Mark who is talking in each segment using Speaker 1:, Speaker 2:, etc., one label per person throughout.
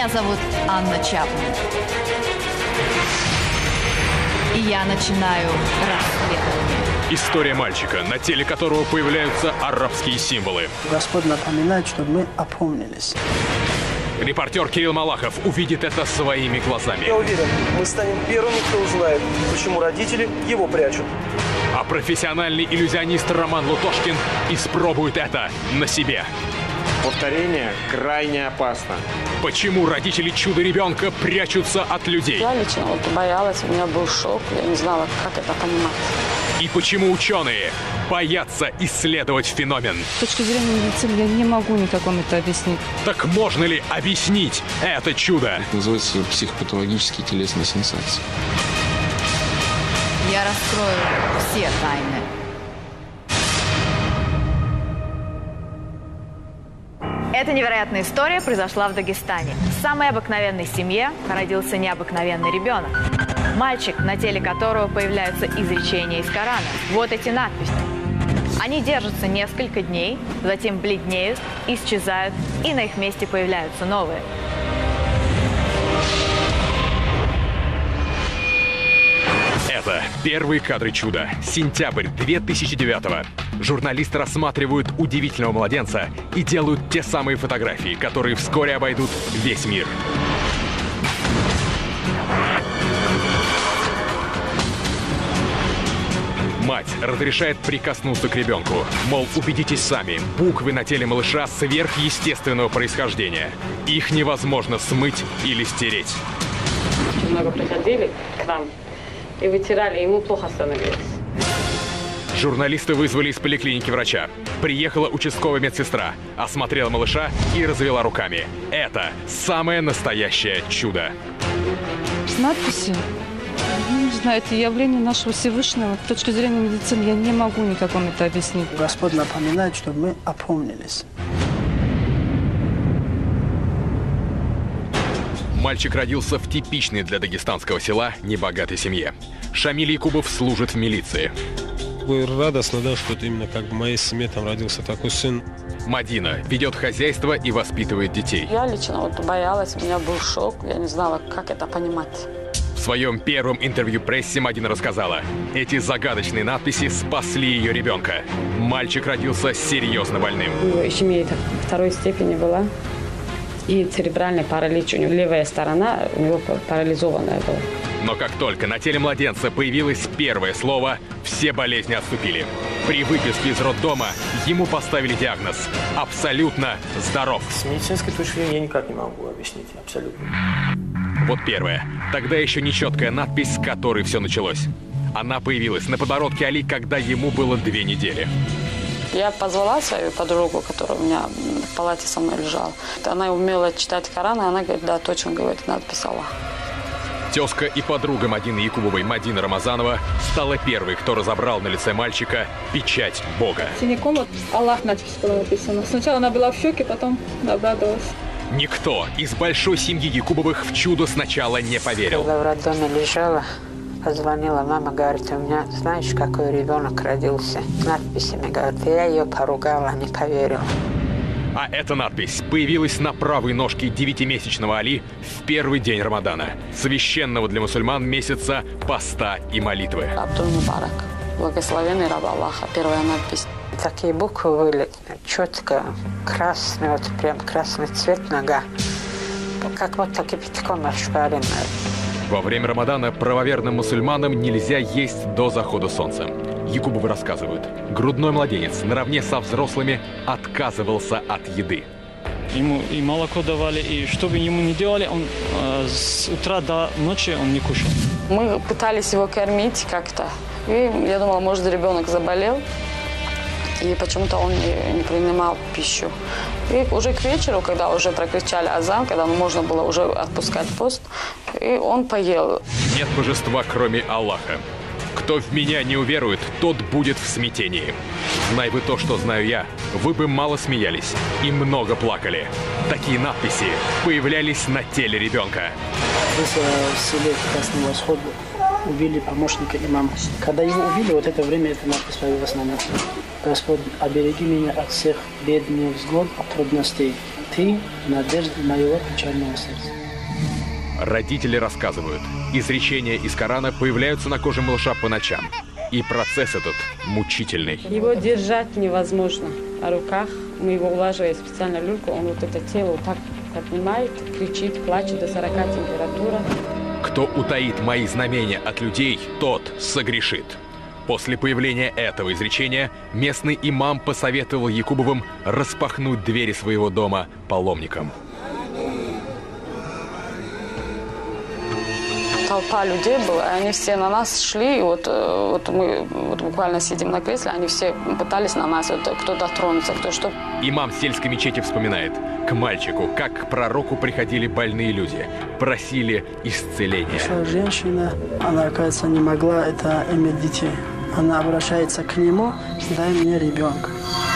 Speaker 1: Меня зовут Анна Чапман. И я начинаю расследование.
Speaker 2: История мальчика, на теле которого появляются арабские символы.
Speaker 3: Господь напоминает, чтобы мы опомнились.
Speaker 2: Репортер Кирилл Малахов увидит это своими глазами.
Speaker 4: Я уверен, мы станем первыми, кто узнает, почему родители его прячут.
Speaker 2: А профессиональный иллюзионист Роман Лутошкин испробует это на себе.
Speaker 5: Повторение крайне опасно.
Speaker 2: Почему родители чудо-ребенка прячутся от людей?
Speaker 6: Я лично боялась, у меня был шок, я не знала, как это понимать.
Speaker 2: И почему ученые боятся исследовать феномен?
Speaker 7: С точки зрения медицины я не могу никак вам это объяснить.
Speaker 2: Так можно ли объяснить это чудо?
Speaker 8: Это называется психопатологические телесные сенсации.
Speaker 1: Я раскрою все тайны. Эта невероятная история произошла в Дагестане. В самой обыкновенной семье родился необыкновенный ребенок. Мальчик, на теле которого появляются изречения из Корана. Вот эти надписи. Они держатся несколько дней, затем бледнеют, исчезают, и на их месте появляются новые.
Speaker 2: Это первые кадры чуда. Сентябрь 2009-го. Журналисты рассматривают удивительного младенца и делают те самые фотографии, которые вскоре обойдут весь мир. Мать разрешает прикоснуться к ребенку. Мол, убедитесь сами, буквы на теле малыша сверхъестественного происхождения. Их невозможно смыть или стереть.
Speaker 6: Очень много приходили к нам и вытирали, ему плохо становилось.
Speaker 2: Журналисты вызвали из поликлиники врача. Приехала участковая медсестра, осмотрела малыша и развела руками. Это самое настоящее чудо.
Speaker 7: Надписи? Не знаю, это явление нашего Всевышнего. С точки зрения медицины я не могу никак вам это объяснить.
Speaker 3: Господь напоминает, чтобы мы опомнились.
Speaker 2: Мальчик родился в типичной для дагестанского села небогатой семье. Шамиль Якубов служит в милиции.
Speaker 9: Радостно, да, что именно как бы в моей семье там родился такой сын.
Speaker 2: Мадина ведет хозяйство и воспитывает детей.
Speaker 6: Я лично боялась, у меня был шок, я не знала, как это понимать.
Speaker 2: В своем первом интервью прессе Мадина рассказала, эти загадочные надписи спасли ее ребенка. Мальчик родился серьезно больным.
Speaker 6: У него ишемия второй степени была. И церебральный паралич. У него левая сторона у него парализованная была.
Speaker 2: Но как только на теле младенца появилось первое слово, все болезни отступили. При выписке из роддома ему поставили диагноз – абсолютно здоров.
Speaker 4: С медицинской точки зрения я никак не могу объяснить абсолютно.
Speaker 2: Вот первое. Тогда еще нечеткая надпись, с которой все началось. Она появилась на подбородке Али, когда ему было 2 недели.
Speaker 6: Я позвала свою подругу, которая у меня в палате со мной лежала. Она умела читать Коран, и она говорит, да, точно говорит, надпись Аллах.
Speaker 2: Тезка и подруга Мадины Якубовой, Мадина Рамазанова, стала первой, кто разобрал на лице мальчика печать Бога.
Speaker 10: Синяком вот Аллах надпись была написана. Сначала она была в шоке, потом обрадовалась.
Speaker 2: Никто из большой семьи Якубовых в чудо сначала не поверил.
Speaker 11: Когда в роддоме лежала, позвонила мама, говорит, у меня, знаешь, какой ребенок родился? С надписями, говорит, я ее поругала, не поверил.
Speaker 2: А эта надпись появилась на правой ножке 9-месячного Али в первый день Рамадана, священного для мусульман месяца поста и молитвы.
Speaker 6: Абдул Мубарак, благословенный раб Аллаха, первая надпись.
Speaker 11: Такие буквы были четко, красный, вот прям красный цвет нога, как вот кипятком ошпаренная.
Speaker 2: Во время Рамадана правоверным мусульманам нельзя есть до захода солнца. Якубовы рассказывают, грудной младенец наравне со взрослыми отказывался от еды.
Speaker 12: Ему и молоко давали, и что бы ему ни делали, он с утра до ночи он не кушал.
Speaker 6: Мы пытались его кормить как-то, и я думала, может, ребенок заболел, и почему-то он не принимал пищу. И уже к вечеру, когда уже прокричали азан, когда можно было уже отпускать пост, и он поел.
Speaker 2: Нет божества, кроме Аллаха. Кто в меня не уверует, тот будет в смятении. Знай вы то, что знаю я, вы бы мало смеялись и много плакали. Такие надписи появлялись на теле ребенка.
Speaker 3: Здесь в селе Красный Восход убили помощника имама. Когда его убили, вот это время эта надпись появилась на нем. Господь, обереги меня от всех бед, невзгод, от трудностей. Ты — надежда моего печального сердца.
Speaker 2: Родители рассказывают, изречения из Корана появляются на коже малыша по ночам. И процесс этот мучительный.
Speaker 6: Его держать невозможно. На руках мы его улаживаем специально в люльку, он вот это тело вот так поднимает, кричит, плачет до 40 температура.
Speaker 2: Кто утаит мои знамения от людей, тот согрешит. После появления этого изречения местный имам посоветовал Якубовым распахнуть двери своего дома паломникам.
Speaker 6: Толпа людей была, они все на нас шли, и вот мы буквально сидим на кресле, они все пытались на нас, кто дотронуться, кто что.
Speaker 2: Имам сельской мечети вспоминает, к мальчику, как к пророку приходили больные люди, просили исцеления.
Speaker 3: Женщина, она, оказывается, не могла иметь детей. Она обращается к нему: дай мне ребенка.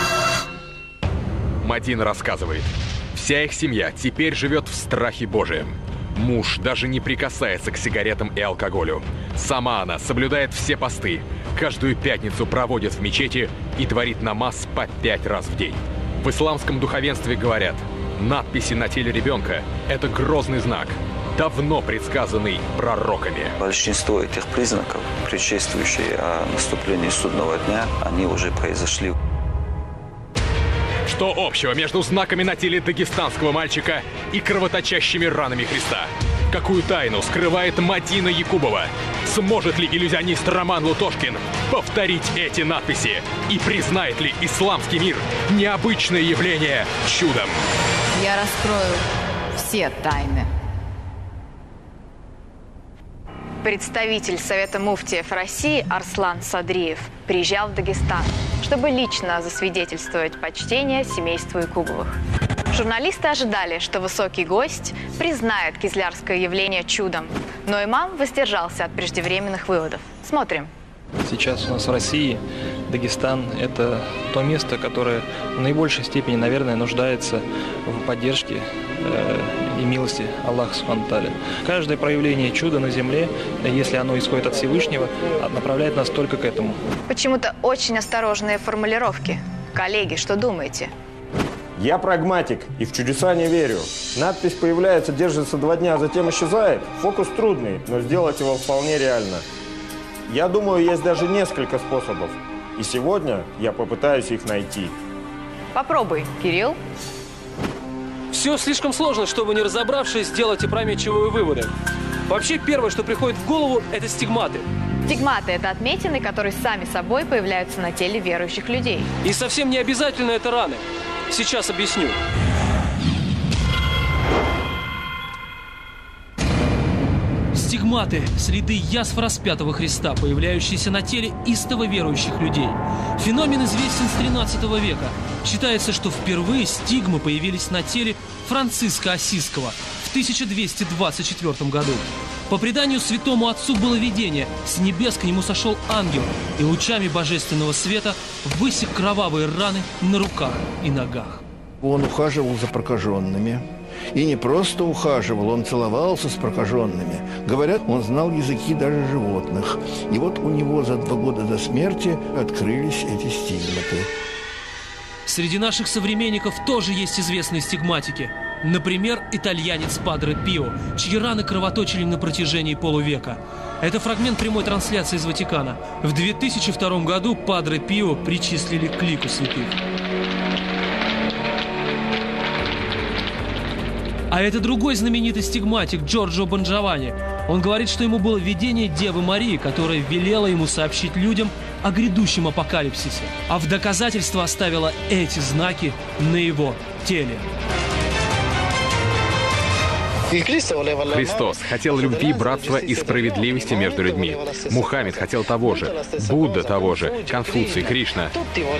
Speaker 2: Мадина рассказывает, вся их семья теперь живет в страхе Божием. Муж даже не прикасается к сигаретам и алкоголю. Сама она соблюдает все посты. Каждую пятницу проводит в мечети и творит намаз по 5 раз в день. В исламском духовенстве говорят, надписи на теле ребенка – это грозный знак, давно предсказанный пророками.
Speaker 13: Большинство этих признаков, предшествующие наступлению судного дня, они уже произошли.
Speaker 2: Что общего между знаками на теле дагестанского мальчика и кровоточащими ранами Христа? Какую тайну скрывает Мадина Якубова? Сможет ли иллюзионист Роман Лутошкин повторить эти надписи? И признает ли исламский мир необычное явление чудом?
Speaker 1: Я раскрою все тайны. Представитель Совета муфтиев России Арслан Садриев приезжал в Дагестан, чтобы лично засвидетельствовать почтение семейству Якубовых. Журналисты ожидали, что высокий гость признает кизлярское явление чудом, но имам воздержался от преждевременных выводов. Смотрим.
Speaker 14: Сейчас у нас в России Дагестан – это то место, которое в наибольшей степени, наверное, нуждается в поддержке и милости Аллаха Субхану ва Тааля. Каждое проявление чуда на земле, если оно исходит от Всевышнего, направляет нас только к этому.
Speaker 1: Почему-то очень осторожные формулировки. Коллеги, что думаете?
Speaker 5: Я прагматик и в чудеса не верю. Надпись появляется, держится 2 дня, а затем исчезает. Фокус трудный, но сделать его вполне реально. Я думаю, есть даже несколько способов. И сегодня я попытаюсь их найти.
Speaker 1: Попробуй, Кирилл.
Speaker 15: Все слишком сложно, чтобы, не разобравшись, сделать опрометчивые выводы. Вообще, первое, что приходит в голову, это стигматы.
Speaker 1: Стигматы – это отметины, которые сами собой появляются на теле верующих людей.
Speaker 15: И совсем не обязательно это раны. Сейчас объясню. Стигматы – следы язв распятого Христа, появляющиеся на теле истово верующих людей. Феномен известен с 13 века. Считается, что впервые стигмы появились на теле Франциска Ассизского в 1224 году. По преданию, святому отцу было видение. С небес к нему сошел ангел и лучами божественного света высек кровавые раны на руках и ногах.
Speaker 16: Он ухаживал за прокаженными. И не просто ухаживал, он целовался с прокаженными. Говорят, он знал языки даже животных. И вот у него за 2 года до смерти открылись эти стигматы.
Speaker 15: Среди наших современников тоже есть известные стигматики. Например, итальянец Падре Пио, чьи раны кровоточили на протяжении полувека. Это фрагмент прямой трансляции из Ватикана. В 2002 году Падре Пио причислили к лику святых. А это другой знаменитый стигматик Джорджо Бонджованни. Он говорит, что ему было видение Девы Марии, которая велела ему сообщить людям о грядущем апокалипсисе. А в доказательство оставила эти знаки на его теле.
Speaker 2: Христос хотел любви, братства и справедливости между людьми. Мухаммед хотел того же. Будда того же. Конфуций, Кришна.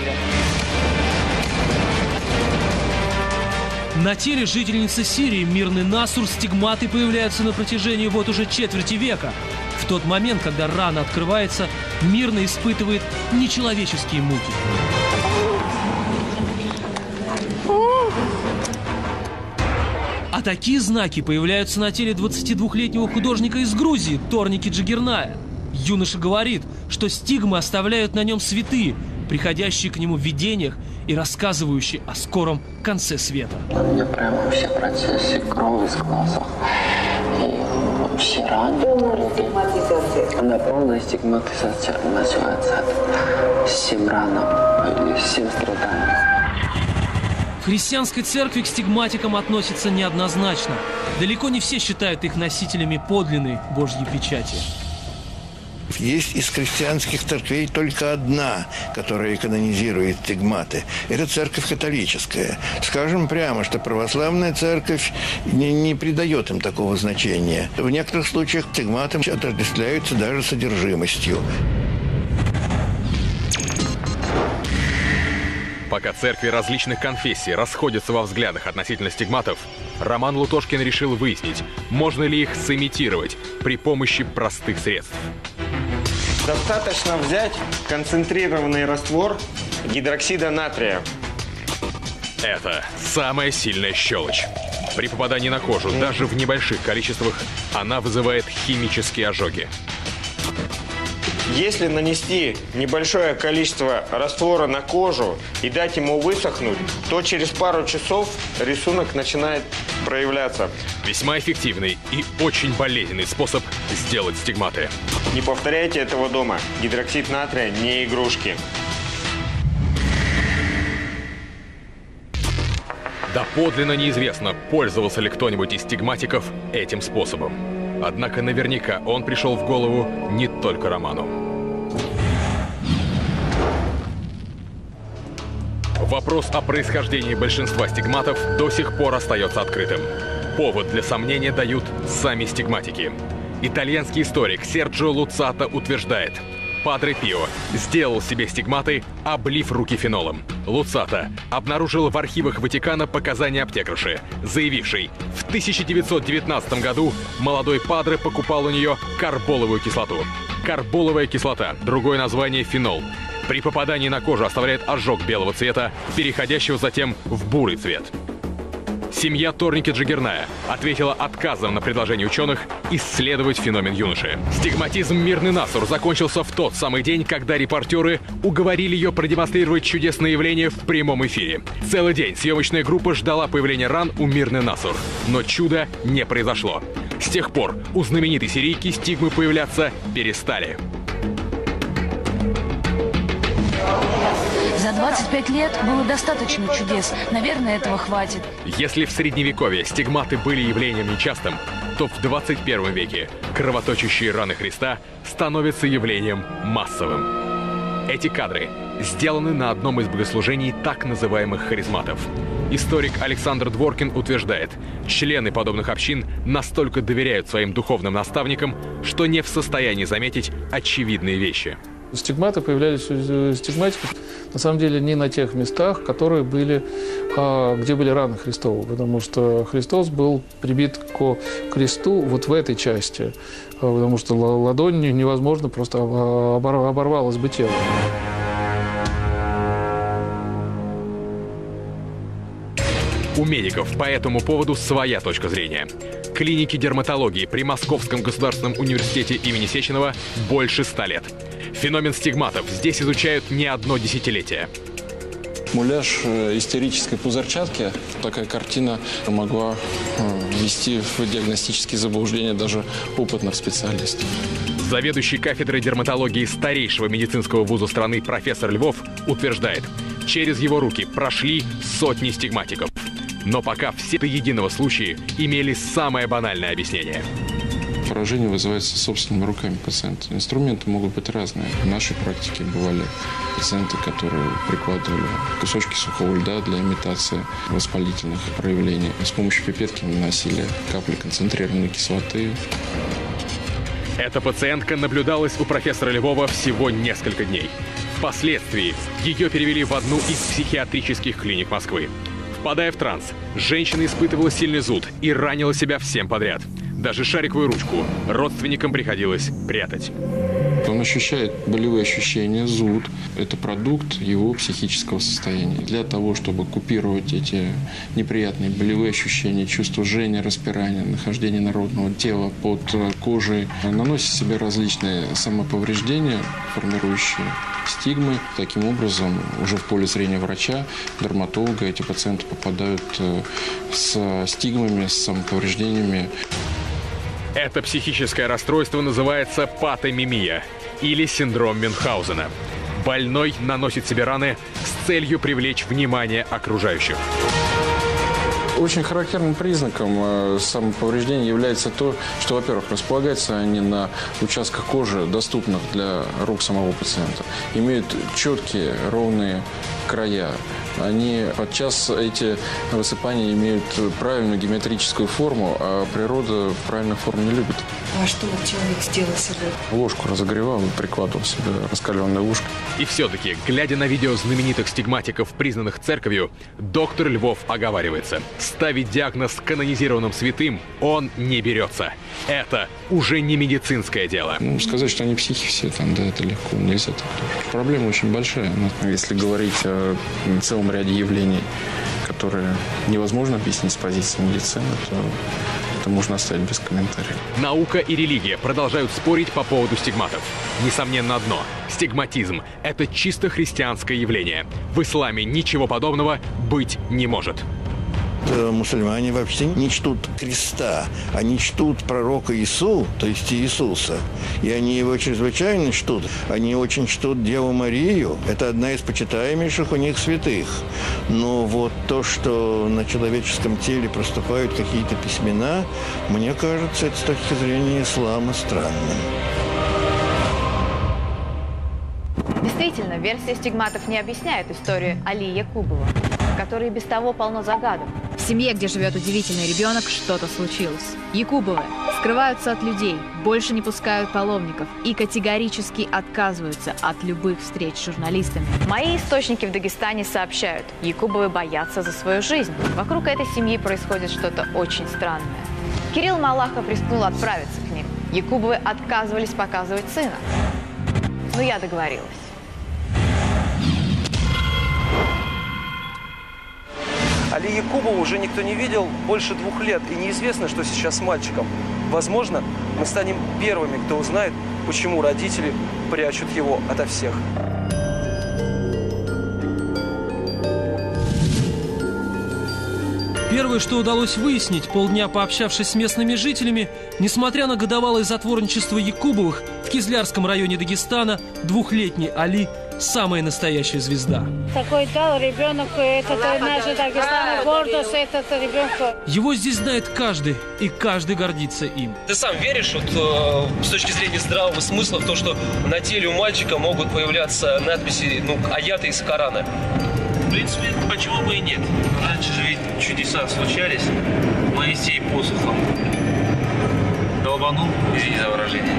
Speaker 15: На теле жительницы Сирии Мирны Насур стигматы появляются на протяжении вот уже четверти века. В тот момент, когда рана открывается, Мирна испытывает нечеловеческие муки. А такие знаки появляются на теле 22-летнего художника из Грузии Торники Джигерная. Юноша говорит, что стигмы оставляют на нем святые, приходящие к нему в видениях и рассказывающий о скором конце света.
Speaker 17: У меня прямо все процессы, кровь из глаза. И все раны. Она полная стигматизация называется. 7 ранов или 7 страданий.
Speaker 15: В христианской церкви к стигматикам относятся неоднозначно. Далеко не все считают их носителями подлинной Божьей печати.
Speaker 16: Есть из христианских церквей только одна, которая канонизирует стигматы. Это церковь католическая. Скажем прямо, что православная церковь не придает им такого значения. В некоторых случаях стигматы отождествляются даже содержимостью.
Speaker 2: Пока церкви различных конфессий расходятся во взглядах относительно стигматов, Роман Лутошкин решил выяснить, можно ли их сымитировать при помощи простых средств.
Speaker 5: Достаточно взять концентрированный раствор гидроксида натрия.
Speaker 2: Это самая сильная щелочь. При попадании на кожу, даже в небольших количествах, она вызывает химические ожоги.
Speaker 5: Если нанести небольшое количество раствора на кожу и дать ему высохнуть, то через пару часов рисунок начинает проявляться.
Speaker 2: Весьма эффективный и очень болезненный способ сделать стигматы.
Speaker 5: Не повторяйте этого дома. Гидроксид натрия не игрушки.
Speaker 2: Доподлинно неизвестно, пользовался ли кто-нибудь из стигматиков этим способом. Однако наверняка он пришел в голову не только Роману. Вопрос о происхождении большинства стигматов до сих пор остается открытым. Повод для сомнения дают сами стигматики. Итальянский историк Серджио Луцато утверждает, Падре Пио сделал себе стигматы, облив руки фенолом. Луцато обнаружил в архивах Ватикана показания аптекарши, заявившей, в 1919 году молодой Падре покупал у нее карболовую кислоту. Карболовая кислота, другое название фенол, при попадании на кожу оставляет ожог белого цвета, переходящего затем в бурый цвет. Семья Торники Джигерная ответила отказом на предложение ученых исследовать феномен юноши. Стигматизм Мирны Насур закончился в тот самый день, когда репортеры уговорили ее продемонстрировать чудесное явление в прямом эфире. Целый день съемочная группа ждала появления ран у Мирны Насур, но чуда не произошло. С тех пор у знаменитой сирийки стигмы появляться перестали.
Speaker 18: За 25 лет было достаточно чудес. Наверное, этого хватит.
Speaker 2: Если в Средневековье стигматы были явлением нечастым, то в 21 веке кровоточащие раны Христа становятся явлением массовым. Эти кадры сделаны на одном из богослужений так называемых харизматов. Историк Александр Дворкин утверждает, члены подобных общин настолько доверяют своим духовным наставникам, что не в состоянии заметить очевидные вещи.
Speaker 19: Стигматы появлялись у стигматиков, на самом деле, не на тех местах, которые были, где были раны Христовы, потому что Христос был прибит к кресту вот в этой части, потому что ладонь невозможно, просто оборвалось бы тело.
Speaker 2: У медиков по этому поводу своя точка зрения. Клиники дерматологии при Московском государственном университете имени Сеченова больше 100 лет. Феномен стигматов здесь изучают не одно десятилетие.
Speaker 8: Муляж истерической пузырчатки, такая картина могла ввести в диагностические заблуждения даже опытных специалистов.
Speaker 2: Заведующий кафедрой дерматологии старейшего медицинского вуза страны профессор Львов утверждает, через его руки прошли сотни стигматиков. Но пока все до единого случая имели самое банальное объяснение.
Speaker 8: Поражение вызывается собственными руками пациента. Инструменты могут быть разные. В нашей практике бывали пациенты, которые прикладывали кусочки сухого льда для имитации воспалительных проявлений. С помощью пипетки наносили капли концентрированной кислоты.
Speaker 2: Эта пациентка наблюдалась у профессора Львова всего несколько дней. Впоследствии ее перевели в одну из психиатрических клиник Москвы. Впадая в транс, женщина испытывала сильный зуд и ранила себя всем подряд. Даже шариковую ручку родственникам приходилось прятать.
Speaker 8: Он ощущает болевые ощущения, зуд. Это продукт его психического состояния. Для того, чтобы купировать эти неприятные болевые ощущения, чувство жжения, распирания, нахождения народного тела под кожей, наносит себе различные самоповреждения, формирующие стигмы. Таким образом, уже в поле зрения врача, дерматолога, эти пациенты попадают с стигмами, с самоповреждениями.
Speaker 2: Это психическое расстройство называется патомимия или синдром Мюнхгаузена. Больной наносит себе раны с целью привлечь внимание окружающих.
Speaker 8: Очень характерным признаком самоповреждения является то, что, во-первых, располагаются они на участках кожи, доступных для рук самого пациента, имеют четкие, ровные края. Они подчас, эти высыпания, имеют правильную геометрическую форму, а природа правильную форму не любит.
Speaker 18: А что вот человек сделал себе?
Speaker 8: Ложку разогревал и прикладывал себе раскаленную ложку.
Speaker 2: И все-таки, глядя на видео знаменитых стигматиков, признанных церковью, доктор Львов оговаривается. Ставить диагноз канонизированным святым он не берется. Это уже не медицинское дело.
Speaker 8: Сказать, что они психи все там, да, это легко, нельзя так тоже. Проблема очень большая. Если говорить о целом ряде явлений, которые невозможно объяснить с позиции медицины, то это можно оставить без комментариев.
Speaker 2: Наука и религия продолжают спорить по поводу стигматов. Несомненно одно – стигматизм – это чисто христианское явление. В исламе ничего подобного быть не может.
Speaker 16: Мусульмане вообще не чтут креста, они чтут пророка Иису, то есть Иисуса. И они его чрезвычайно чтут. Они очень чтут Деву Марию. Это одна из почитаемейших у них святых. Но вот то, что на человеческом теле проступают какие-то письмена, мне кажется, это с точки зрения ислама странным.
Speaker 1: Действительно, версия стигматов не объясняет историю Али Якубова, который и без того полно загадок. В семье, где живет удивительный ребенок, что-то случилось. Якубовы скрываются от людей, больше не пускают паломников и категорически отказываются от любых встреч с журналистами. Мои источники в Дагестане сообщают, Якубовы боятся за свою жизнь. Вокруг этой семьи происходит что-то очень странное. Кирилл Малахов рискнул отправиться к ним. Якубовы отказывались показывать сына. Но я договорилась.
Speaker 4: Али Якубова уже никто не видел больше 2 лет, и неизвестно, что сейчас с мальчиком. Возможно, мы станем первыми, кто узнает, почему родители прячут его ото всех.
Speaker 15: Первое, что удалось выяснить, полдня пообщавшись с местными жителями, несмотря на годовалое затворничество Якубовых, в Кизлярском районе Дагестана 2-летний Али – самая настоящая звезда.
Speaker 20: Такой дал ребенок, это наша Дагестан, гордость этого ребенка.
Speaker 15: Его здесь знает каждый, и каждый гордится им.
Speaker 21: Ты сам веришь вот, с точки зрения здравого смысла в то, что на теле у мальчика могут появляться надписи, аяты из Корана?
Speaker 22: В принципе, почему бы и нет? Раньше же ведь чудеса случались. Моисей посохом долбанул, извини за выражение,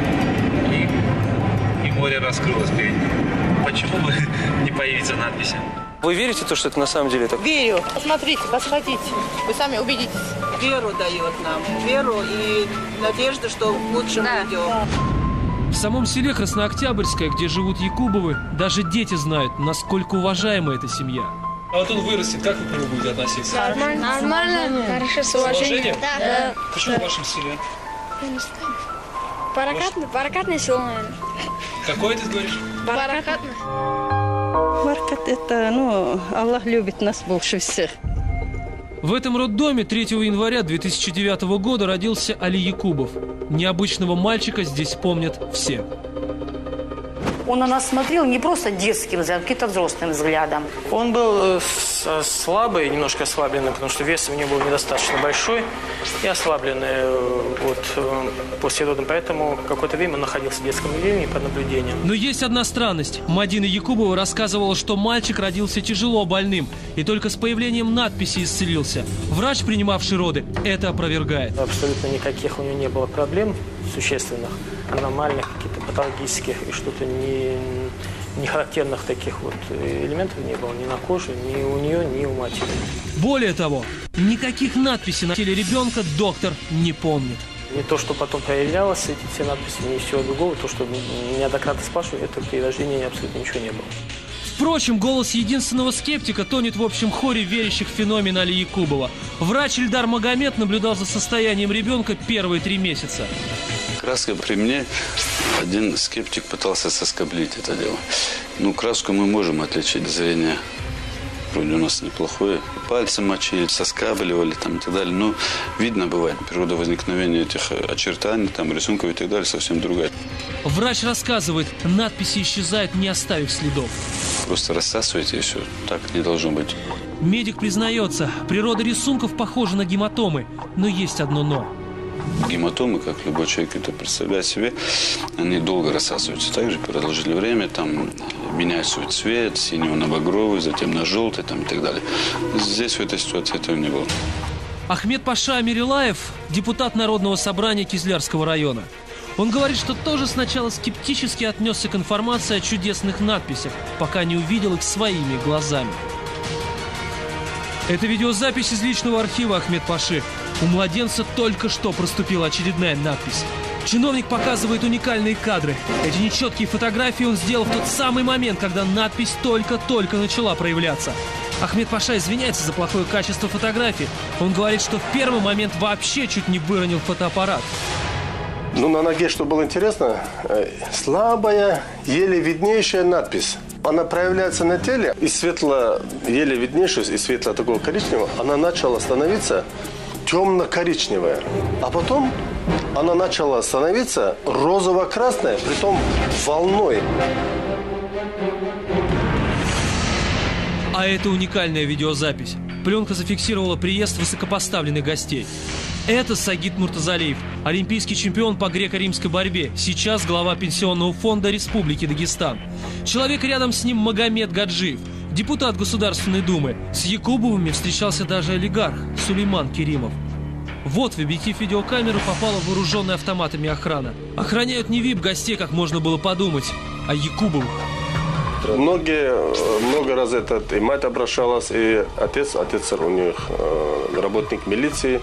Speaker 22: и море раскрылось перед ним. Почему бы не появиться надписи?
Speaker 4: Вы верите в то, что это на самом деле так?
Speaker 23: Верю. Посмотрите, посмотрите. Вы сами увидите. Веру дает нам. Веру и надежду, что к лучшему идем.
Speaker 15: В самом селе Краснооктябрьское, где живут Якубовы, даже дети знают, насколько уважаема эта семья.
Speaker 21: А вот он вырастет, как вы к нему будете относиться?
Speaker 23: Нормально. Нормально. Хорошо, с уважением.
Speaker 21: Да. Почему в вашем селе?
Speaker 23: Я не знаю. Баракатное село, наверное.
Speaker 21: Какое ты говоришь?
Speaker 23: Баракатное.
Speaker 24: Баракат – это, Аллах любит нас больше всех.
Speaker 15: В этом роддоме 3 января 2009 года родился Али Якубов. Необычного мальчика здесь помнят все.
Speaker 25: Он на нас смотрел не просто детским взглядом, а каким-то взрослым взглядом.
Speaker 26: Он был слабый, немножко ослабленный, потому что вес у него был недостаточно большой и ослабленный после родов. Поэтому какое-то время он находился в детском отделении под наблюдением.
Speaker 15: Но есть одна странность. Мадина Якубова рассказывала, что мальчик родился тяжело больным и только с появлением надписи исцелился. Врач, принимавший роды, это опровергает.
Speaker 26: Абсолютно никаких у него не было проблем существенных, аномальных, каких-то патологических и что-то не характерных таких элементов не было ни на коже, ни у нее, ни у матери.
Speaker 15: Более того, никаких надписей на теле ребенка доктор не помнит.
Speaker 26: Не то, что потом появлялось, эти все надписи, ничего другого. То, что неоднократно спрашивали, это при рождении абсолютно ничего не было.
Speaker 15: Впрочем, голос единственного скептика тонет в общем хоре верящих в феномен Али Якубова. Врач Ильдар Магомед наблюдал за состоянием ребенка первые 3 месяца.
Speaker 6: Краска при мне, один скептик пытался соскоблить это дело. Ну, краску мы можем отличить, зрение вроде у нас неплохое. Пальцы мочили, соскабливали там, и так далее. Но видно бывает, природа возникновения этих очертаний, там, рисунков и так далее совсем другая.
Speaker 15: Врач рассказывает, надписи исчезают, не оставив следов.
Speaker 6: Просто рассасывайте и все. Так не должно быть.
Speaker 15: Медик признается, природа рисунков похожа на гематомы, но есть одно «но».
Speaker 6: Гематомы, как любой человек это представляет себе, они долго рассасываются. Также продолжительное время там меняют свой цвет, синего на багровый, затем на желтый там, и так далее. Здесь в этой ситуации этого не было.
Speaker 15: Ахмед Паша Амирилаев – депутат Народного собрания Кизлярского района. Он говорит, что тоже сначала скептически отнесся к информации о чудесных надписях, пока не увидел их своими глазами. Это видеозапись из личного архива Ахмед Паши. У младенца только что проступила очередная надпись. Чиновник показывает уникальные кадры. Эти нечеткие фотографии он сделал в тот самый момент, когда надпись только-только начала проявляться. Ахмед Паша извиняется за плохое качество фотографий. Он говорит, что в первый момент вообще чуть не выронил фотоаппарат.
Speaker 7: Ну, на ноге, что было интересно, слабая, еле виднейшая надпись. Она проявляется на теле, и светло, еле виднейшая, и светло такого коричневого, она начала становиться темно-коричневая. А потом она начала становиться розово-красная, притом волной.
Speaker 15: А это уникальная видеозапись. Пленка зафиксировала приезд высокопоставленных гостей. Это Сагит Муртазалиев, олимпийский чемпион по греко-римской борьбе, сейчас глава Пенсионного фонда Республики Дагестан. Человек рядом с ним Магомед Гаджиев, депутат Государственной Думы. С Якубовыми встречался даже олигарх Сулейман Керимов. Вот в объектив видеокамеры попала вооруженная автоматами охрана. Охраняют не вип-гостей, как можно было подумать, а Якубовых.
Speaker 7: Много раз и мать обращалась, и отец у них работник милиции,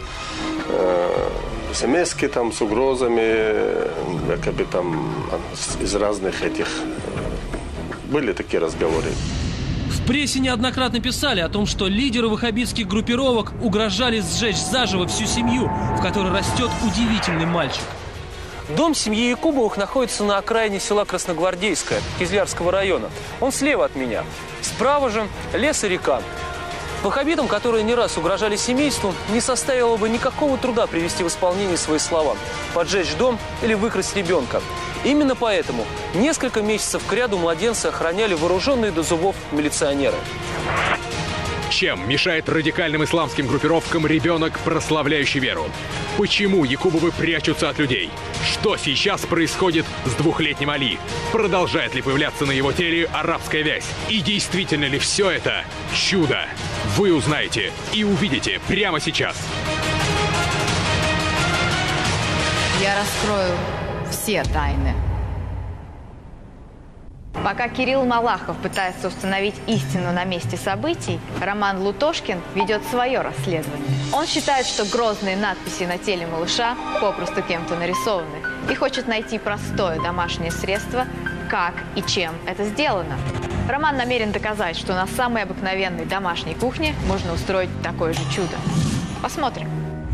Speaker 7: смс-ки там с угрозами, якобы там из разных этих, были такие разговоры.
Speaker 15: В прессе неоднократно писали о том, что лидеры ваххабитских группировок угрожали сжечь заживо всю семью, в которой растет удивительный мальчик.
Speaker 4: Дом семьи Якубовых находится на окраине села Красногвардейское Кизлярского района. Он слева от меня. Справа же лес и река. Ваххабитам, которые не раз угрожали семейству, не составило бы никакого труда привести в исполнение свои слова – поджечь дом или выкрасть ребенка. Именно поэтому несколько месяцев кряду младенца охраняли вооруженные до зубов милиционеры.
Speaker 2: Чем мешает радикальным исламским группировкам ребенок, прославляющий веру? Почему Якубовы прячутся от людей? Что сейчас происходит с 2-летним Али? Продолжает ли появляться на его теле арабская вязь? И действительно ли все это чудо? Вы узнаете и увидите прямо сейчас.
Speaker 1: Я раскрою все тайны. Пока Кирилл Малахов пытается установить истину на месте событий, Роман Лутошкин ведет свое расследование. Он считает, что грозные надписи на теле малыша попросту кем-то нарисованы и хочет найти простое домашнее средство, как и чем это сделано. Роман намерен доказать, что на самой обыкновенной домашней кухне можно устроить такое же чудо. Посмотрим.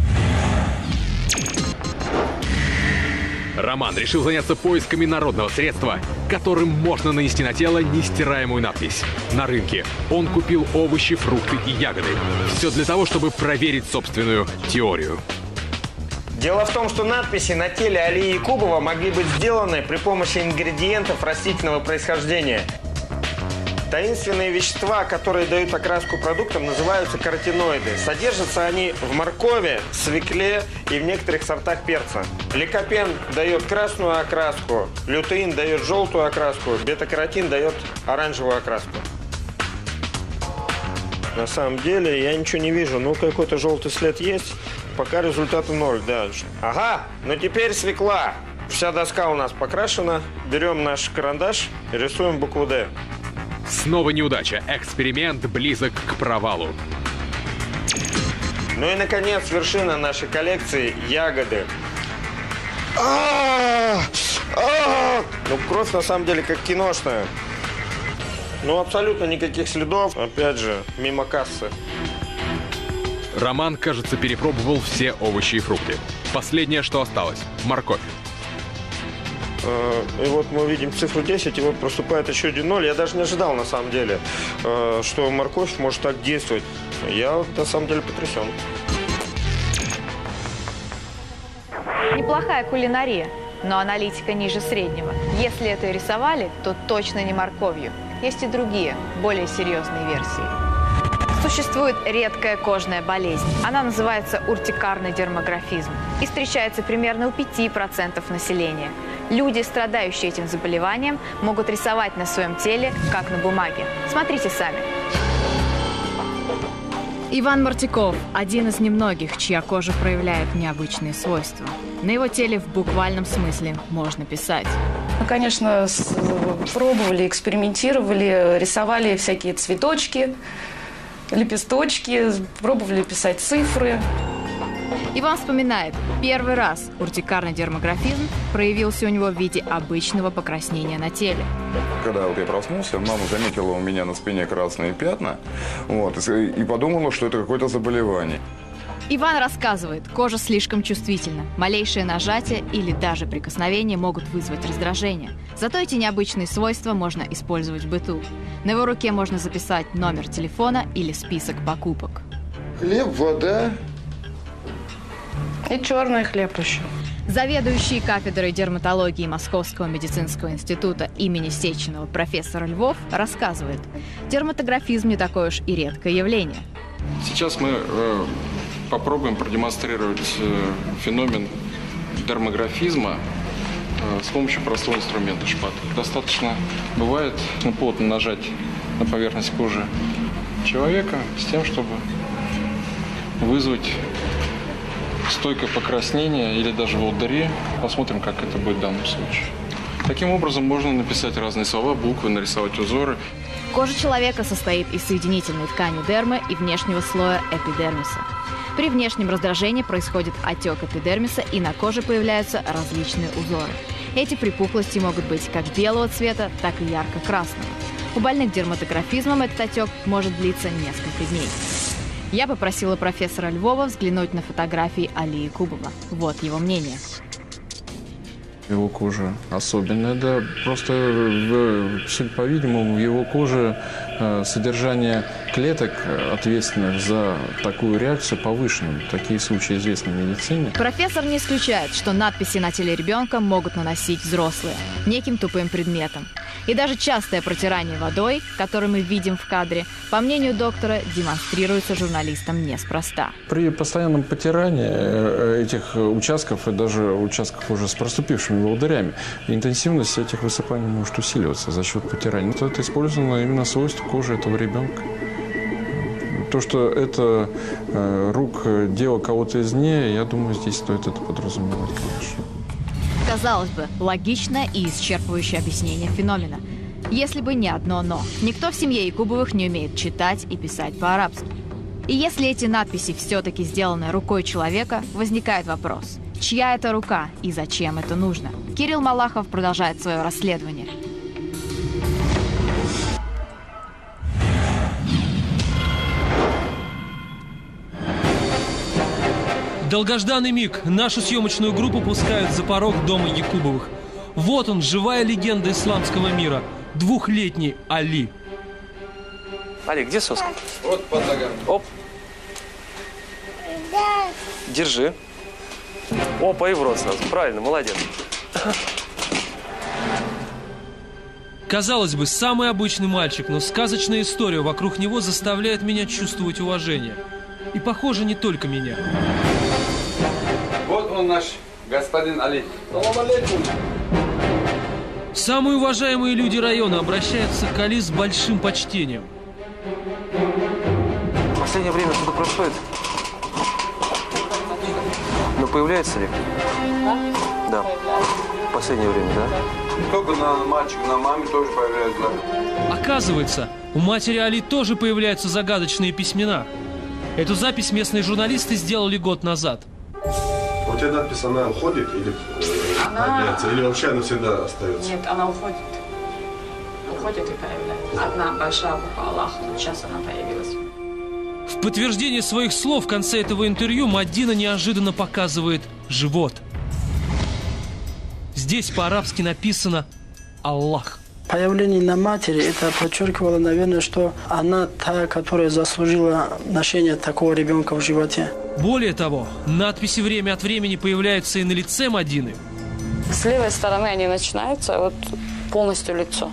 Speaker 2: Роман решил заняться поисками народного средства, которым можно нанести на тело нестираемую надпись. На рынке он купил овощи, фрукты и ягоды. Все для того, чтобы проверить собственную теорию.
Speaker 5: Дело в том, что надписи на теле Али Якубова могли быть сделаны при помощи ингредиентов растительного происхождения. Таинственные вещества, которые дают окраску продуктам, называются каротиноиды. Содержатся они в моркови, свекле и в некоторых сортах перца. Ликопен дает красную окраску, лютеин дает желтую окраску, бета-каротин дает оранжевую окраску. На самом деле я ничего не вижу. Ну, какой-то желтый след есть. Пока результаты 0, да. Ага, ну теперь свекла. Вся доска у нас покрашена. Берем наш карандаш и рисуем букву «Д».
Speaker 2: Снова неудача. Эксперимент близок к провалу.
Speaker 5: Ну и, наконец, вершина нашей коллекции – ягоды. Ну, кровь на самом деле как киношная. Ну, абсолютно никаких следов. Опять же, мимо кассы.
Speaker 2: Роман, кажется, перепробовал все овощи и фрукты. Последнее, что осталось – морковь.
Speaker 5: И вот мы видим цифру 10, и вот проступает еще 1 0. Я даже не ожидал, на самом деле, что морковь может так действовать. Я, на самом деле, потрясен.
Speaker 1: Неплохая кулинария, но аналитика ниже среднего. Если это и рисовали, то точно не морковью. Есть и другие, более серьезные версии. Существует редкая кожная болезнь. Она называется уртикарный дерматографизм и встречается примерно у 5% населения. Люди, страдающие этим заболеванием, могут рисовать на своем теле, как на бумаге. Смотрите сами. Иван Мартяков – один из немногих, чья кожа проявляет необычные свойства. На его теле в буквальном смысле можно писать.
Speaker 3: Мы, конечно, пробовали, экспериментировали, рисовали всякие цветочки, лепесточки, пробовали писать цифры.
Speaker 1: Иван вспоминает, первый раз уртикарный дерматографизм проявился у него в виде обычного покраснения на теле.
Speaker 9: Когда вот я проснулся, мама заметила у меня на спине красные пятна, и подумала, что это какое-то заболевание.
Speaker 1: Иван рассказывает, кожа слишком чувствительна. Малейшее нажатие или даже прикосновение могут вызвать раздражение. Зато эти необычные свойства можно использовать в быту. На его руке можно записать номер телефона или список покупок.
Speaker 9: Хлеб, вода.
Speaker 3: И черный хлеб еще.
Speaker 1: Заведующий кафедрой дерматологии Московского медицинского института имени Сеченова профессор Львов рассказывает, дерматографизм не такое уж и редкое явление.
Speaker 8: Сейчас мы попробуем продемонстрировать феномен дерматографизма с помощью простого инструмента шпатель. Достаточно бывает плотно нажать на поверхность кожи человека с тем, чтобы вызвать стойкое покраснение или даже волдыри. Посмотрим, как это будет в данном случае. Таким образом можно написать разные слова, буквы, нарисовать узоры.
Speaker 1: Кожа человека состоит из соединительной ткани дермы и внешнего слоя эпидермиса. При внешнем раздражении происходит отек эпидермиса, и на коже появляются различные узоры. Эти припухлости могут быть как белого цвета, так и ярко-красного. У больных дерматографизмом этот отек может длиться несколько дней. Я попросила профессора Львова взглянуть на фотографии Али Якубова. Вот его мнение.
Speaker 8: Его кожа особенная, да, просто, по-видимому, в его коже содержание клеток, ответственных за такую реакцию, повышено. Такие случаи известны в медицине.
Speaker 1: Профессор не исключает, что надписи на теле ребенка могут наносить взрослые, неким тупым предметом. И даже частое протирание водой, которое мы видим в кадре, по мнению доктора, демонстрируется журналистам неспроста.
Speaker 8: При постоянном потирании этих участков и даже участков уже с проступившими волдырями, интенсивность этих высыпаний может усиливаться за счет потирания. Это использовано именно свойство кожи этого ребенка. То, что это рук дело кого-то извне, я думаю, здесь стоит это подразумевать, конечно.
Speaker 1: Казалось бы, логичное и исчерпывающее объяснение феномена. Если бы не одно «но». Никто в семье Якубовых не умеет читать и писать по-арабски. И если эти надписи все-таки сделаны рукой человека, возникает вопрос, чья это рука и зачем это нужно? Кирилл Малахов продолжает свое расследование.
Speaker 15: Долгожданный миг. Нашу съемочную группу пускают за порог дома Якубовых. Вот он, живая легенда исламского мира. 2-летний Али.
Speaker 4: Али, где соска?
Speaker 22: Вот под ногами.
Speaker 4: Оп. Держи. Опа, и в рот сразу. Правильно, молодец.
Speaker 15: Казалось бы, самый обычный мальчик, но сказочная история вокруг него заставляет меня чувствовать уважение. И, похоже, не только меня.
Speaker 22: Вот он наш господин Али.
Speaker 15: Самые уважаемые люди района обращаются к Али с большим почтением.
Speaker 4: В последнее время что-то происходит. Но появляется ли? Да. В последнее время, да?
Speaker 22: Только на мальчик, на маме тоже появляется.
Speaker 15: Оказывается, у матери Али тоже появляются загадочные письмена. Эту запись местные журналисты сделали год назад.
Speaker 7: У тебя надпись, она уходит или одеться? Или вообще она всегда остается?
Speaker 10: Нет, она уходит. Уходит и появляется. Одна большая буква Аллах, но сейчас она появилась.
Speaker 15: В подтверждение своих слов в конце этого интервью Мадина неожиданно показывает живот. Здесь по-арабски написано «Аллах».
Speaker 11: Появление на матери, это подчеркивало, наверное, что она та, которая заслужила ношение такого ребенка в животе.
Speaker 15: Более того, надписи время от времени появляются и на лице Мадины.
Speaker 10: С левой стороны они начинаются, вот полностью лицо.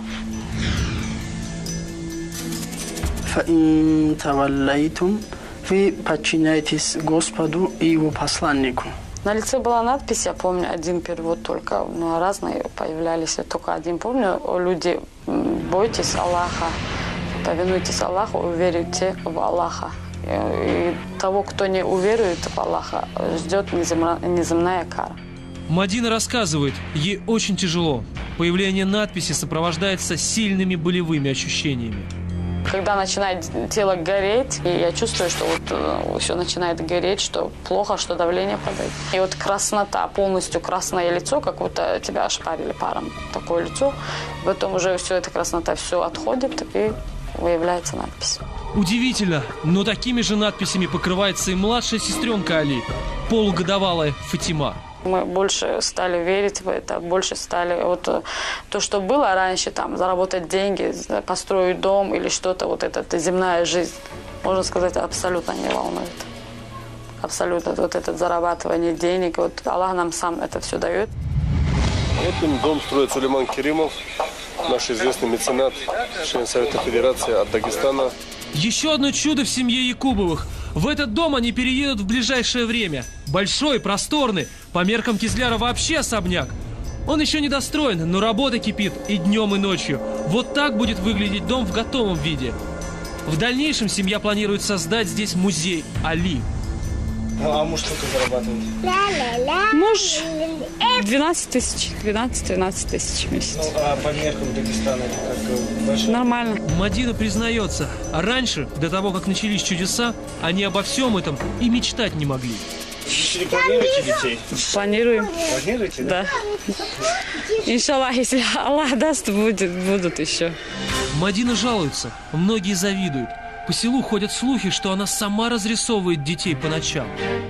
Speaker 11: «Фаин таваллайтум», вы подчиняетесь Господу и Его посланнику.
Speaker 10: На лице была надпись, я помню, один перевод только, но разные появлялись. Я только один помню, люди, бойтесь Аллаха, повинуйтесь Аллаху, верите в Аллаха. И того, кто не уверует в Аллаха, ждет неземная кара.
Speaker 15: Мадина рассказывает, ей очень тяжело. Появление надписи сопровождается сильными болевыми ощущениями.
Speaker 10: Когда начинает тело гореть, и я чувствую, что вот все начинает гореть, что плохо, что давление падает. И вот краснота, полностью красное лицо, как будто тебя ошпарили паром. Такое лицо. Потом уже все эта краснота все отходит, и выявляется надпись.
Speaker 15: Удивительно, но такими же надписями покрывается и младшая сестренка Али, полугодовалая Фатима.
Speaker 10: Мы больше стали верить в это, больше стали... Вот то, что было раньше, там, заработать деньги, построить дом или что-то, вот эта земная жизнь, можно сказать, абсолютно не волнует. Абсолютно. Вот это зарабатывание денег, вот Аллах нам сам это все дает.
Speaker 7: Вот им дом строит Сулейман Керимов, наш известный меценат, член Совета Федерации от Дагестана.
Speaker 15: Еще одно чудо в семье Якубовых. В этот дом они переедут в ближайшее время. Большой, просторный, по меркам Кизляра вообще особняк. Он еще не достроен, но работа кипит и днем, и ночью. Вот так будет выглядеть дом в готовом виде. В дальнейшем семья планирует создать здесь музей Али.
Speaker 26: А муж сколько зарабатывает?
Speaker 10: Муж 12 тысяч, 12-13 тысяч в месяц.
Speaker 26: Ну, а по меркам Дагестана как большой?
Speaker 10: Нормально.
Speaker 15: Мадина признается, а раньше, до того, как начались чудеса, они обо всем этом и мечтать не могли.
Speaker 26: Вы планируете детей?
Speaker 10: Планируем.
Speaker 26: Планируете, да?
Speaker 10: Да. Иншаллах, если Аллах даст, будут еще.
Speaker 15: Мадина жалуется, многие завидуют. По селу ходят слухи, что она сама разрисовывает детей по ночам.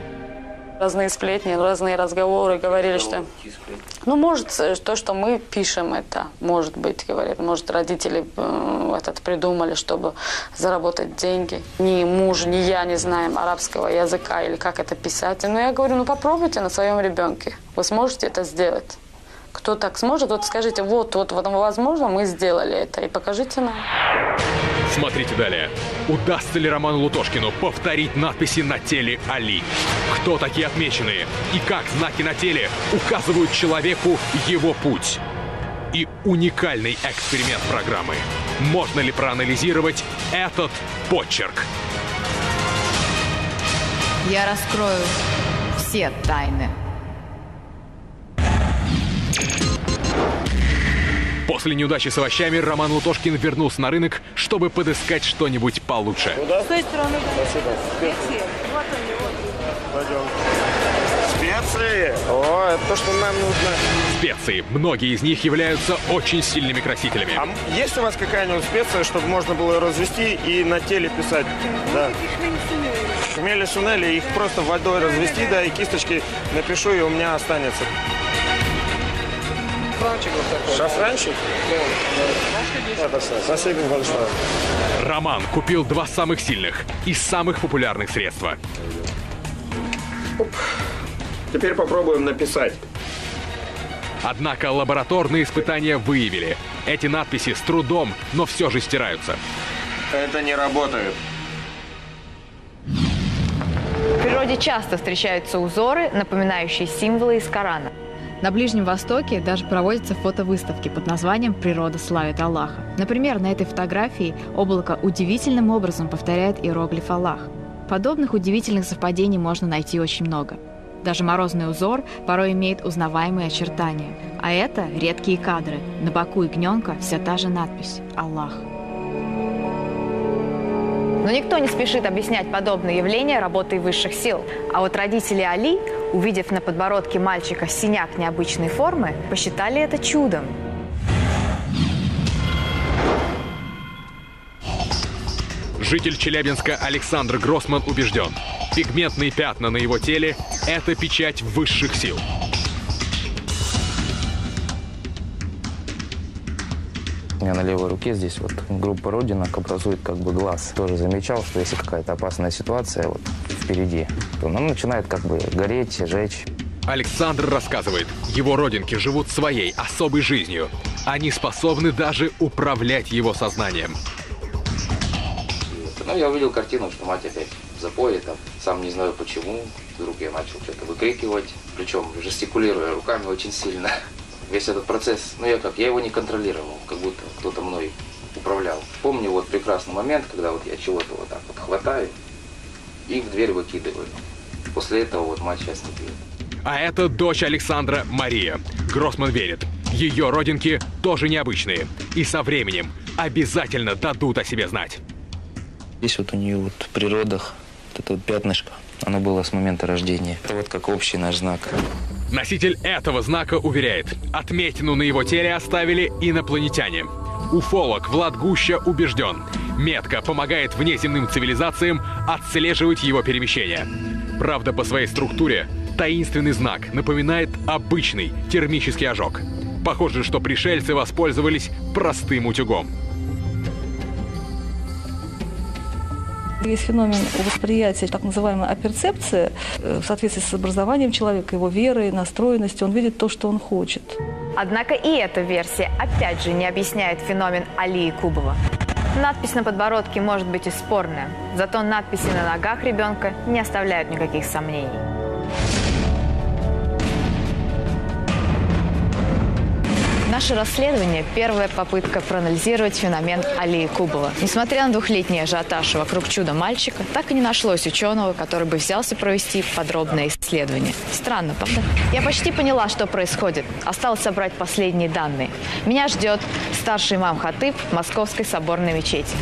Speaker 10: Разные сплетни, разные разговоры говорили, что... Ну, может, то, что мы пишем, это может быть, говорят. Может, родители придумали, чтобы заработать деньги. Ни муж, ни я не знаем арабского языка или как это писать. Но я говорю, ну, попробуйте на своем ребенке. Вы сможете это сделать. Кто так сможет, вот скажите, вот, возможно, мы сделали это, и покажите нам.
Speaker 2: Смотрите далее. Удастся ли Роману Лутошкину повторить надписи на теле Али? Кто такие отмеченные? И как знаки на теле указывают человеку его путь? И уникальный эксперимент программы. Можно ли проанализировать этот почерк?
Speaker 1: Я раскрою все тайны.
Speaker 2: После неудачи с овощами Роман Лутошкин вернулся на рынок, чтобы подыскать что-нибудь получше.
Speaker 5: Куда?
Speaker 23: С той стороны.
Speaker 5: Спасибо.
Speaker 23: Специи. Вот они, вот.
Speaker 5: Пойдем. Специи! О, это то, что нам нужно.
Speaker 2: Специи. Многие из них являются очень сильными красителями.
Speaker 5: А есть у вас какая-нибудь специя, чтобы можно было развести и на теле писать? Да. Хмель и сунели, их просто водой развести, да, и кисточки напишу, и у меня останется.
Speaker 26: Шафранчик вот такой.
Speaker 5: Шафранчик? Да. Спасибо большое.
Speaker 2: Роман купил два самых сильных и самых популярных средства.
Speaker 5: Теперь попробуем написать.
Speaker 2: Однако лабораторные испытания выявили. Эти надписи с трудом, но все же стираются.
Speaker 5: Это не работает.
Speaker 1: В природе часто встречаются узоры, напоминающие символы из Корана. На Ближнем Востоке даже проводятся фотовыставки под названием «Природа славит Аллаха». Например, на этой фотографии облако удивительным образом повторяет иероглиф Аллах. Подобных удивительных совпадений можно найти очень много. Даже морозный узор порой имеет узнаваемые очертания. А это редкие кадры. На боку ягненка вся та же надпись «Аллах». Но никто не спешит объяснять подобные явления работой высших сил. А вот родители Али увидев на подбородке мальчика синяк необычной формы, посчитали это чудом.
Speaker 2: Житель Челябинска Александр Гроссман убежден, пигментные пятна на его теле – это печать высших сил.
Speaker 12: У меня на левой руке здесь вот группа родинок образует как бы глаз. Тоже замечал, что если какая-то опасная ситуация вот впереди, то она начинает как бы гореть, жечь.
Speaker 2: Александр рассказывает, его родинки живут своей особой жизнью. Они способны даже управлять его сознанием.
Speaker 12: Ну, я увидел картину, что мать опять в запое, там, сам не знаю почему. Вдруг я начал что-то выкрикивать, причем жестикулируя руками очень сильно. Весь этот процесс, я его не контролировал, как будто кто-то мной управлял. Помню вот прекрасный момент, когда вот я чего-то вот так вот хватаю и в дверь выкидываю. После этого вот мать сейчас не пьет.
Speaker 2: А это дочь Александра Мария. Гроссман верит, ее родинки тоже необычные. И со временем обязательно дадут о себе знать.
Speaker 12: Здесь вот у нее вот в природах вот это вот пятнышко, оно было с момента рождения. Это вот как общий наш знак.
Speaker 2: Носитель этого знака уверяет, отметину на его теле оставили инопланетяне. Уфолог Влад Гуща убежден, метка помогает внеземным цивилизациям отслеживать его перемещения. Правда, по своей структуре таинственный знак напоминает обычный термический ожог. Похоже, что пришельцы воспользовались простым утюгом.
Speaker 13: Есть феномен восприятия, так называемая аперцепция, в соответствии с образованием человека, его верой, настроенностью, он видит то, что он хочет.
Speaker 1: Однако и эта версия опять же не объясняет феномен Алии Кубова. Надпись на подбородке может быть и спорная, зато надписи на ногах ребенка не оставляют никаких сомнений. Наше расследование – первая попытка проанализировать феномен Алии Кубова. Несмотря на двухлетний ажиотаж вокруг чуда-мальчика, так и не нашлось ученого, который бы взялся провести подробное исследование. Странно, правда? Я почти поняла, что происходит. Осталось собрать последние данные. Меня ждет старший имам Хатыб Московской соборной мечети.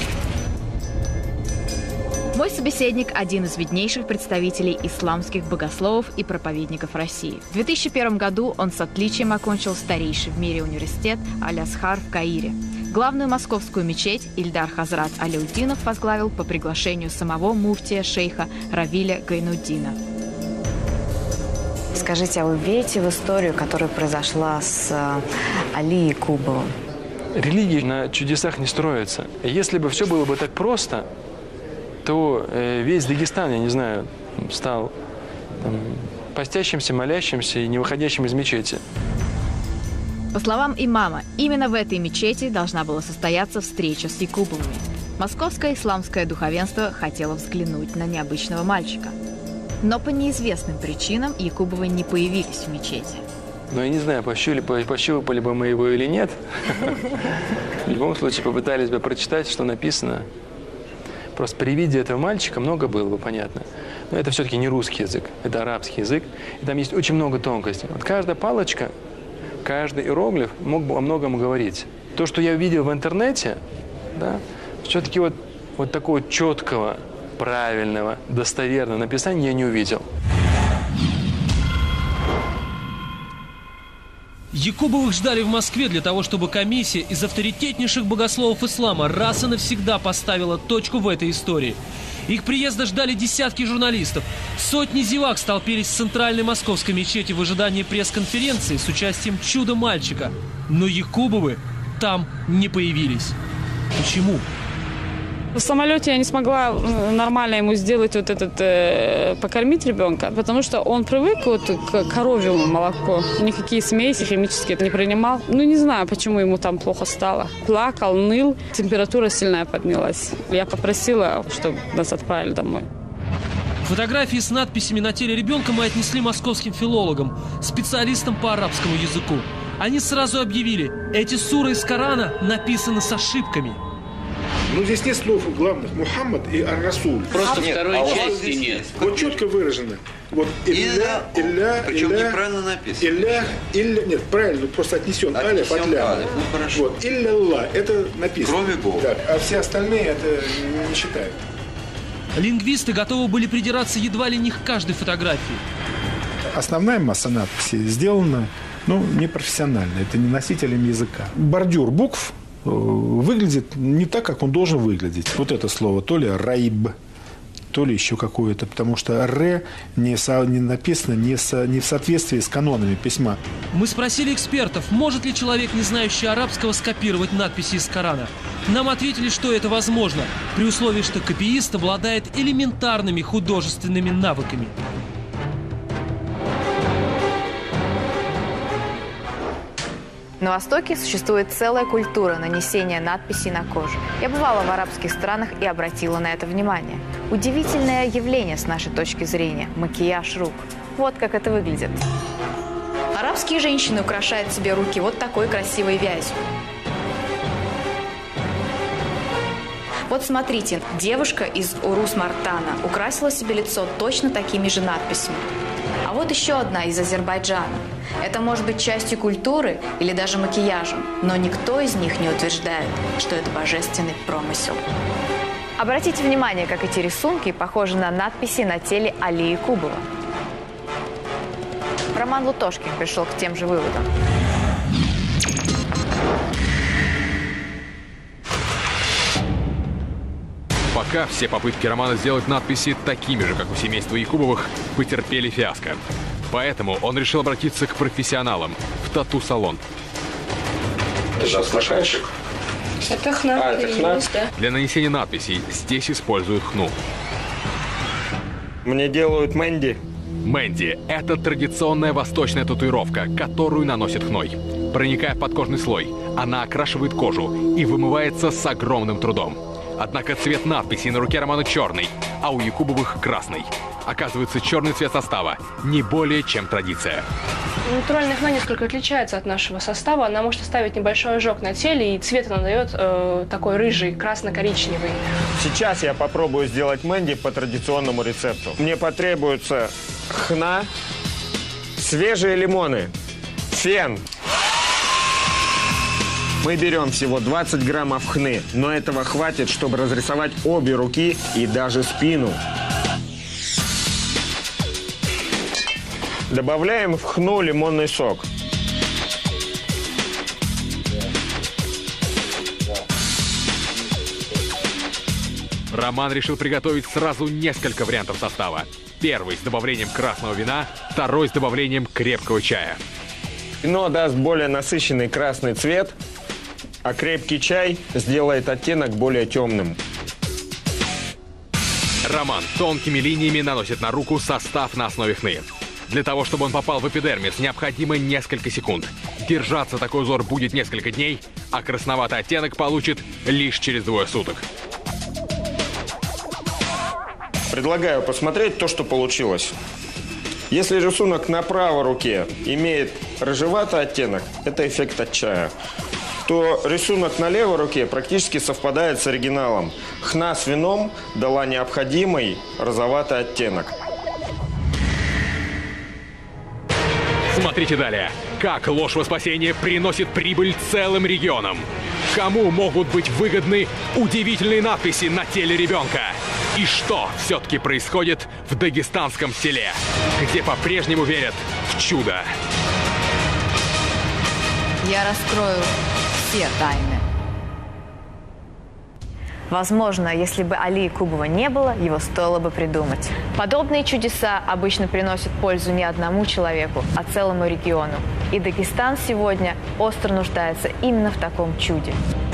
Speaker 1: Мой собеседник – один из виднейших представителей исламских богословов и проповедников России. В 2001 году он с отличием окончил старейший в мире университет Аль-Азхар в Каире. Главную московскую мечеть Ильдар Хазрат Аляутдинов возглавил по приглашению самого муфтия шейха Равиля Гайнуддина. Скажите, а вы верите в историю, которая произошла с Алией Кубовым?
Speaker 14: Религия на чудесах не строится. Если бы все было бы так просто, то весь Дагестан, я не знаю, стал постящимся, молящимся и не выходящим из мечети.
Speaker 1: По словам имама, именно в этой мечети должна была состояться встреча с Якубовыми. Московское исламское духовенство хотело взглянуть на необычного мальчика. Но по неизвестным причинам Якубовы не появились в мечети.
Speaker 14: Но я не знаю, пощупали бы мы его или нет. В любом случае попытались бы прочитать, что написано. Просто при виде этого мальчика много было бы понятно. Но это все-таки не русский язык, это арабский язык. И там есть очень много тонкостей. Вот каждая палочка, каждый иероглиф мог бы о многом говорить. То, что я видел в интернете, да, все-таки вот такого четкого, правильного, достоверного написания я не увидел.
Speaker 15: Якубовых ждали в Москве для того, чтобы комиссия из авторитетнейших богословов ислама раз и навсегда поставила точку в этой истории. Их приезда ждали десятки журналистов. Сотни зевак столпились в центральной московской мечети в ожидании пресс-конференции с участием чуда-мальчика. Но Якубовы там не появились. Почему?
Speaker 10: В самолете я не смогла нормально ему сделать покормить ребенка, потому что он привык к коровьему молоку. Никакие смеси химические не принимал. Не знаю, почему ему там плохо стало. Плакал, ныл, температура сильная поднялась. Я попросила, чтобы нас отправили домой.
Speaker 15: Фотографии с надписями на теле ребенка мы отнесли московским филологам, специалистам по арабскому языку. Они сразу объявили, эти суры из Корана написаны с ошибками.
Speaker 17: Здесь нет слов главных. Мухаммад и Ар-Расул.
Speaker 18: Просто второй части нет.
Speaker 17: Вот четко выражено. Вот илля,
Speaker 18: причем неправильно написано.
Speaker 17: Илля, нет, правильно, просто отнесен алиф от ля. Вот, илля-лла, это написано.
Speaker 18: Кроме Бога.
Speaker 17: Да, а все остальные это не считают.
Speaker 15: Лингвисты готовы были придираться едва ли не к каждой фотографии.
Speaker 17: Основная масса надписей сделана непрофессионально. Это не носителем языка. Бордюр букв выглядит не так, как он должен выглядеть. Вот это слово то ли «райб», то ли еще какое-то, потому что «р» не написано не в соответствии с канонами письма.
Speaker 15: Мы спросили экспертов, может ли человек, не знающий арабского, скопировать надписи из Корана. Нам ответили, что это возможно, при условии, что копиист обладает элементарными художественными навыками.
Speaker 1: На Востоке существует целая культура нанесения надписей на кожу. Я бывала в арабских странах и обратила на это внимание. Удивительное явление с нашей точки зрения – макияж рук. Вот как это выглядит. Арабские женщины украшают себе руки вот такой красивой вязью. Вот смотрите, девушка из Урус-Мартана украсила себе лицо точно такими же надписями. А вот еще одна из Азербайджана. Это может быть частью культуры или даже макияжем, но никто из них не утверждает, что это божественный промысел. Обратите внимание, как эти рисунки похожи на надписи на теле Али Якубова. Роман Лутошкин пришел к тем же выводам.
Speaker 2: Пока все попытки Романа сделать надписи такими же, как у семейства Якубовых, потерпели фиаско. Поэтому он решил обратиться к профессионалам в тату-салон.
Speaker 5: Это стаканчик?
Speaker 3: Это хна.
Speaker 2: Для нанесения надписей здесь используют хну.
Speaker 5: Мне делают мэнди.
Speaker 2: Мэнди – это традиционная восточная татуировка, которую наносят хной. Проникая в подкожный слой, она окрашивает кожу и вымывается с огромным трудом. Однако цвет надписей на руке Романа черный, а у Якубовых красный. Оказывается, черный цвет состава не более чем традиция.
Speaker 16: Натуральная хна несколько отличается от нашего состава. Она может оставить небольшой ожог на теле, и цвет она дает такой рыжий, красно-коричневый.
Speaker 5: Сейчас я попробую сделать мэнди по традиционному рецепту. Мне потребуется хна, свежие лимоны, фен. Мы берем всего 20 граммов хны, но этого хватит, чтобы разрисовать обе руки и даже спину. Добавляем в хну лимонный сок.
Speaker 2: Роман решил приготовить сразу несколько вариантов состава. Первый с добавлением красного вина, второй с добавлением крепкого чая.
Speaker 5: Вино даст более насыщенный красный цвет, а крепкий чай сделает оттенок более темным.
Speaker 2: Роман тонкими линиями наносит на руку состав на основе хны. Для того, чтобы он попал в эпидермис, необходимо несколько секунд. Держаться такой узор будет несколько дней, а красноватый оттенок получит лишь через 2 суток.
Speaker 5: Предлагаю посмотреть то, что получилось. Если рисунок на правой руке имеет рыжеватый оттенок, это эффект от чая, то рисунок на левой руке практически совпадает с оригиналом. Хна с вином дала необходимый розоватый оттенок.
Speaker 2: Смотрите далее. Как ложь во спасение приносит прибыль целым регионам. Кому могут быть выгодны удивительные надписи на теле ребенка? И что все-таки происходит в дагестанском селе, где по-прежнему верят в чудо?
Speaker 1: Я раскрою все тайны. Возможно, если бы Али Якубова не было, его стоило бы придумать. Подобные чудеса обычно приносят пользу не одному человеку, а целому региону. И Дагестан сегодня остро нуждается именно в таком чуде.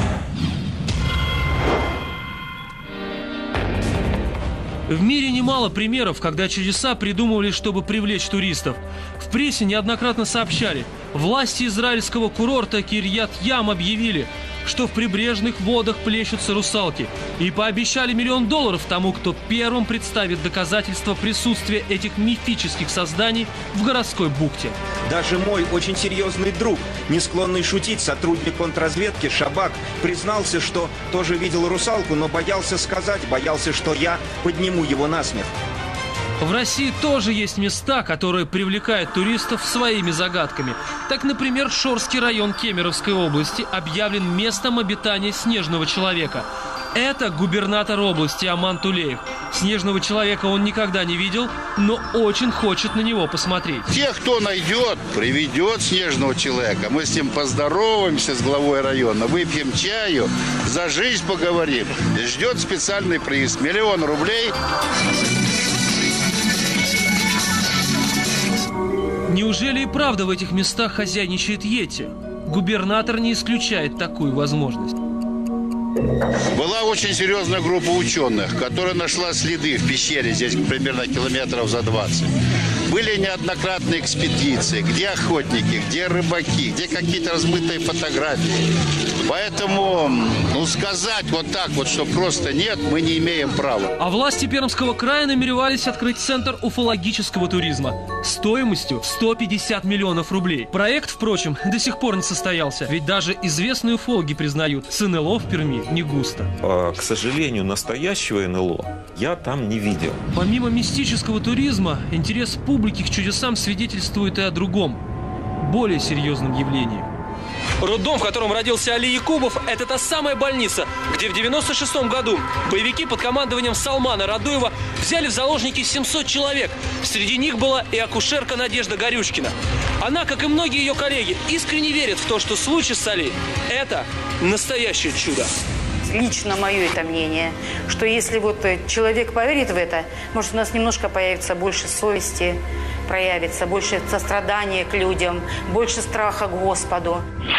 Speaker 15: В мире немало примеров, когда чудеса придумывали, чтобы привлечь туристов. В прессе неоднократно сообщали, власти израильского курорта Кирьят-Ям объявили, что в прибрежных водах плещутся русалки, и пообещали $1 миллион тому, кто первым представит доказательства присутствия этих мифических созданий в городской бухте.
Speaker 19: Даже мой очень серьезный друг, не склонный шутить, сотрудник контрразведки Шабак, признался, что тоже видел русалку, но боялся сказать, боялся, что я подниму его на смех.
Speaker 15: В России тоже есть места, которые привлекают туристов своими загадками. Так, например, Шорский район Кемеровской области объявлен местом обитания снежного человека. Это губернатор области Аман Тулеев. Снежного человека он никогда не видел, но очень хочет на него посмотреть.
Speaker 6: Тех, кто найдет, приведет снежного человека. Мы с ним поздороваемся с главой района, выпьем чаю, за жизнь поговорим. И ждет специальный приз – 1 000 000 рублей.
Speaker 15: Неужели и правда в этих местах хозяйничает Йети? Губернатор не исключает такую возможность.
Speaker 6: Была очень серьезная группа ученых, которая нашла следы в пещере, здесь примерно километров за 20. Были неоднократные экспедиции, где охотники, где рыбаки, где какие-то размытые фотографии. Поэтому, сказать вот так вот, что просто нет, мы не имеем права.
Speaker 15: А власти Пермского края намеревались открыть центр уфологического туризма стоимостью 150 миллионов рублей. Проект, впрочем, до сих пор не состоялся, ведь даже известные уфологи признают, с НЛО в Перми не густо.
Speaker 9: К сожалению, настоящего НЛО я там не видел.
Speaker 15: Помимо мистического туризма, интерес публики к чудесам свидетельствует и о другом, более серьезном явлении. Роддом, в котором родился Али Якубов, это та самая больница, где в 96-м году боевики под командованием Салмана Радуева взяли в заложники 700 человек. Среди них была и акушерка Надежда Горючкина. Она, как и многие ее коллеги, искренне верит в то, что случай с Али – это настоящее чудо.
Speaker 20: Лично мое это мнение, что если человек поверит в это, может, у нас немножко появится больше совести, проявится больше сострадания к людям, больше страха к Господу.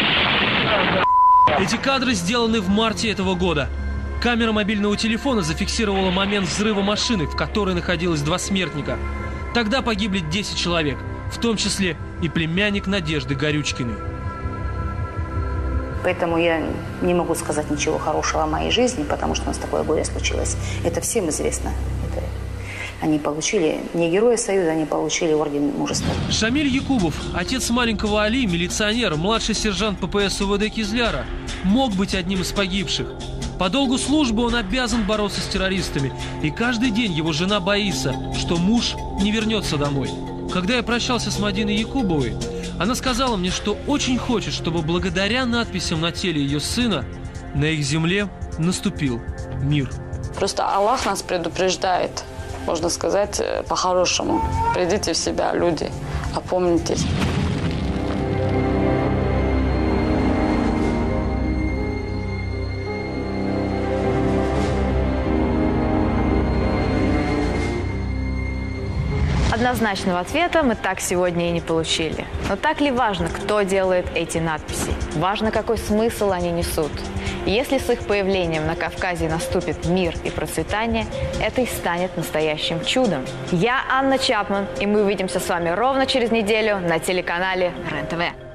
Speaker 15: Эти кадры сделаны в марте этого года. Камера мобильного телефона зафиксировала момент взрыва машины, в которой находилось 2 смертника. Тогда погибли 10 человек, в том числе и племянник Надежды Горючкиной.
Speaker 20: Поэтому я не могу сказать ничего хорошего о моей жизни, потому что у нас такое горе случилось. Это всем известно. Они получили не Героя Союза, они получили орден мужества.
Speaker 15: Шамиль Якубов, отец маленького Али, милиционер, младший сержант ППС УВД Кизляра, мог быть одним из погибших. По долгу службы он обязан бороться с террористами. И каждый день его жена боится, что муж не вернется домой. Когда я прощался с Мадиной Якубовой, она сказала мне, что очень хочет, чтобы благодаря надписям на теле ее сына на их земле наступил мир.
Speaker 10: Просто Аллах нас предупреждает, можно сказать, по-хорошему. Придите в себя, люди, опомнитесь.
Speaker 1: Однозначного ответа мы так сегодня и не получили. Но так ли важно, кто делает эти надписи? Важно, какой смысл они несут. И если с их появлением на Кавказе наступит мир и процветание, это и станет настоящим чудом. Я Анна Чапман, и мы увидимся с вами ровно через неделю на телеканале РЕН-ТВ.